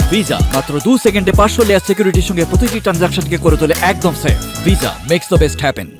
Visa মাত্র 2 সেকেন্ডে 500 layer সিকিউরিটির সঙ্গে প্রতিটি ট্রানজাকশনকে করে তোলে একদম safe. Visa makes the best happen.